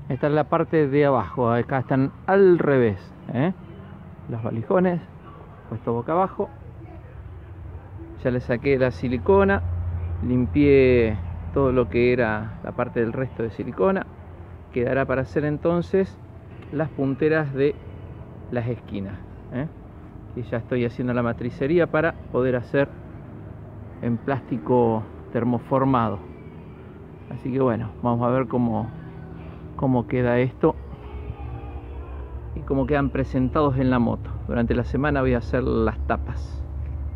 Esta es la parte de abajo, acá están al revés, ¿eh? Los valijones puestos boca abajo. Ya le saqué la silicona, limpié todo lo que era la parte del resto de silicona. Quedará para hacer entonces las punteras de las esquinas, ¿eh? Y ya estoy haciendo la matricería para poder hacer en plástico termoformado. Así que bueno, vamos a ver cómo queda esto y cómo quedan presentados en la moto. Durante la semana voy a hacer las tapas.